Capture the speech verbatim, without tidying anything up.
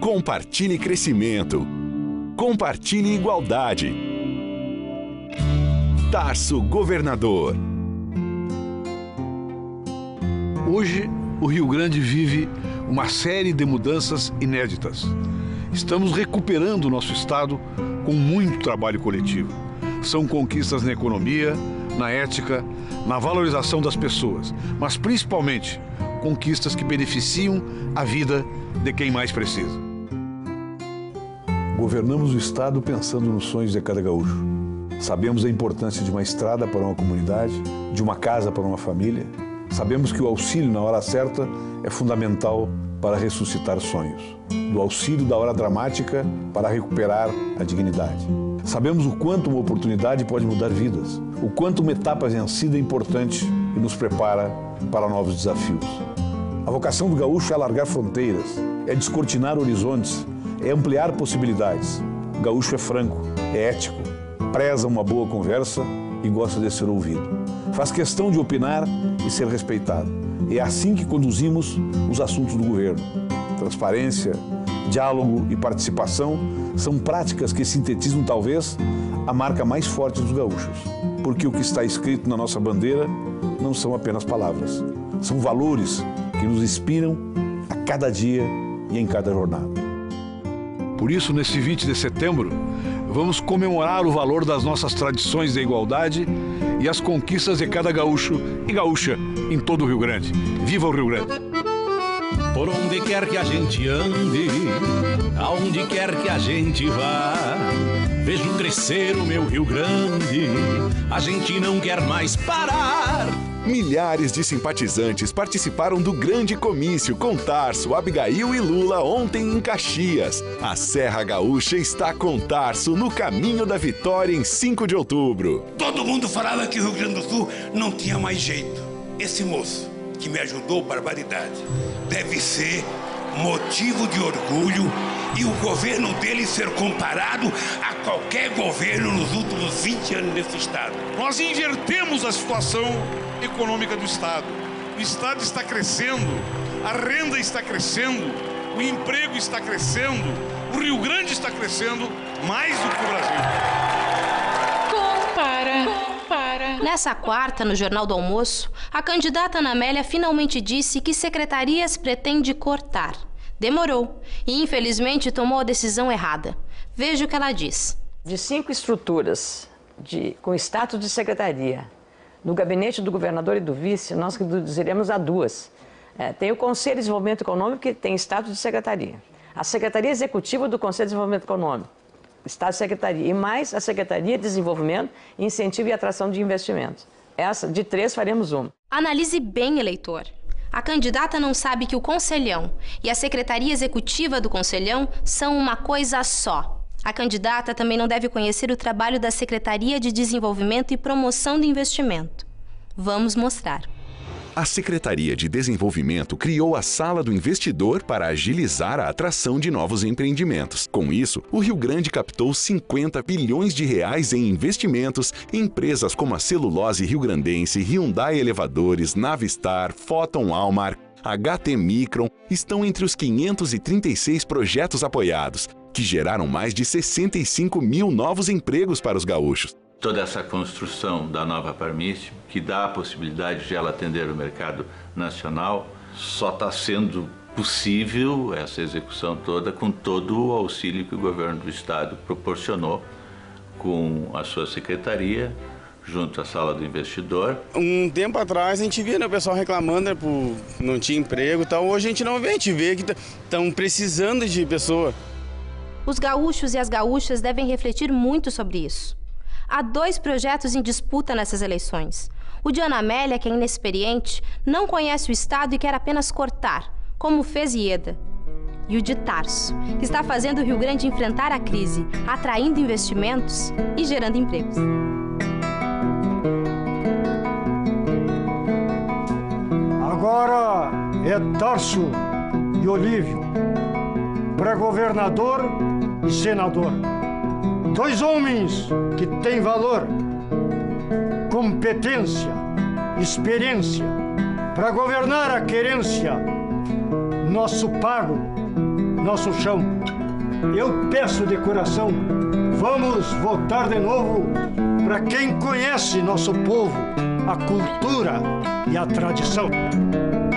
Compartilhe crescimento. Compartilhe igualdade. Tarso Governador. Hoje, o Rio Grande vive uma série de mudanças inéditas. Estamos recuperando o nosso estado com muito trabalho coletivo. São conquistas na economia, na ética, na valorização das pessoas, mas principalmente conquistas que beneficiam a vida de quem mais precisa. Governamos o estado pensando nos sonhos de cada gaúcho. Sabemos a importância de uma estrada para uma comunidade, de uma casa para uma família. Sabemos que o auxílio na hora certa é fundamental para ressuscitar sonhos. Do auxílio da hora dramática para recuperar a dignidade. Sabemos o quanto uma oportunidade pode mudar vidas, o quanto uma etapa vencida é importante e nos prepara para novos desafios. A vocação do gaúcho é alargar fronteiras, é descortinar horizontes, é ampliar possibilidades. O gaúcho é franco, é ético, preza uma boa conversa e gosta de ser ouvido. Faz questão de opinar e ser respeitado. É assim que conduzimos os assuntos do governo. Transparência, diálogo e participação são práticas que sintetizam, talvez, a marca mais forte dos gaúchos. Porque o que está escrito na nossa bandeira não são apenas palavras. São valores que nos inspiram a cada dia e em cada jornada. Por isso, nesse vinte de setembro, vamos comemorar o valor das nossas tradições de igualdade e as conquistas de cada gaúcho e gaúcha em todo o Rio Grande. Viva o Rio Grande! Por onde quer que a gente ande, aonde quer que a gente vá, vejo crescer o meu Rio Grande, a gente não quer mais parar. Milhares de simpatizantes participaram do grande comício com Tarso, Abigail e Lula ontem em Caxias. A Serra Gaúcha está com Tarso no caminho da vitória em cinco de outubro. Todo mundo falava que o Rio Grande do Sul não tinha mais jeito. Esse moço, que me ajudou barbaridade, deve ser motivo de orgulho e o governo dele ser comparado a qualquer governo nos últimos vinte anos desse estado. Nós invertemos a situação econômica do estado. O estado está crescendo, a renda está crescendo, o emprego está crescendo, o Rio Grande está crescendo mais do que o Brasil. Compara. Nessa quarta, no Jornal do Almoço, a candidata Ana Amélia finalmente disse que secretarias pretende cortar. Demorou e, infelizmente, tomou a decisão errada. Veja o que ela diz. De cinco estruturas de, com status de secretaria, no gabinete do governador e do vice, nós reduziremos a duas. É, tem o Conselho de Desenvolvimento Econômico, que tem status de secretaria. A Secretaria Executiva do Conselho de Desenvolvimento Econômico, Estado de Secretaria, e mais a Secretaria de Desenvolvimento, Incentivo e Atração de Investimentos. Essa, de três, faremos uma. Analise bem, eleitor. A candidata não sabe que o Conselhão e a Secretaria Executiva do Conselhão são uma coisa só. A candidata também não deve conhecer o trabalho da Secretaria de Desenvolvimento e Promoção do Investimento. Vamos mostrar. A Secretaria de Desenvolvimento criou a Sala do Investidor para agilizar a atração de novos empreendimentos. Com isso, o Rio Grande captou cinquenta bilhões de reais em investimentos em empresas como a Celulose Rio-Grandense, Hyundai Elevadores, Navistar, Photon Almar, H T Micron estão entre os quinhentos e trinta e seis projetos apoiados, que geraram mais de sessenta e cinco mil novos empregos para os gaúchos. Toda essa construção da nova Parmício, que dá a possibilidade de ela atender o mercado nacional, só está sendo possível essa execução toda com todo o auxílio que o governo do estado proporcionou com a sua secretaria, junto à Sala do Investidor. Um tempo atrás a gente via, né, o pessoal reclamando, né, por não tinha emprego e tal. Hoje a gente não vê, a gente vê que estão precisando de pessoa. Os gaúchos e as gaúchas devem refletir muito sobre isso. Há dois projetos em disputa nessas eleições. O de Ana Amélia, que é inexperiente, não conhece o estado e quer apenas cortar, como fez Ieda. E o de Tarso, que está fazendo o Rio Grande enfrentar a crise, atraindo investimentos e gerando empregos. Agora é Tarso e Olívio, para governador e senador. Dois homens que têm valor, competência, experiência, para governar a querência, nosso pago nosso chão. Eu peço de coração, vamos votar de novo para quem conhece nosso povo, a cultura e a tradição.